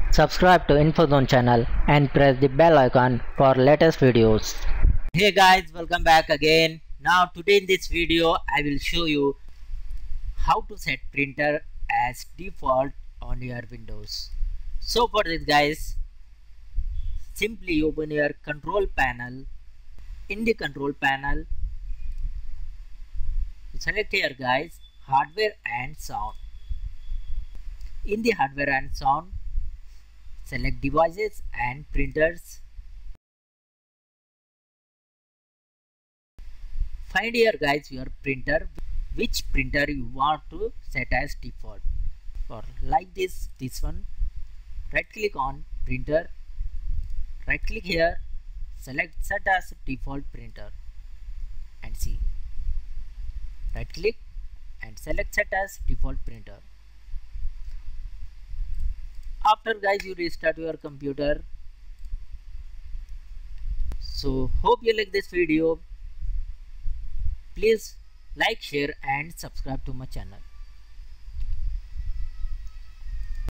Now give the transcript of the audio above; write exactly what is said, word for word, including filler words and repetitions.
Subscribe to InfoZone channel and press the bell icon for latest videos. Hey guys, welcome back again. Now today in this video I will show you how to set printer as default on your Windows. So for this guys, simply open your control panel. In the control panel, select here guys hardware and sound. In the hardware and sound, select devices and printers. Find here guys your printer, which printer you want to set as default. For like this, this one, right click on printer, right click here, select set as default printer and see. Right click and select set as default printer. After guys you restart your computer. So hope you like this video. Please like, share and subscribe to my channel.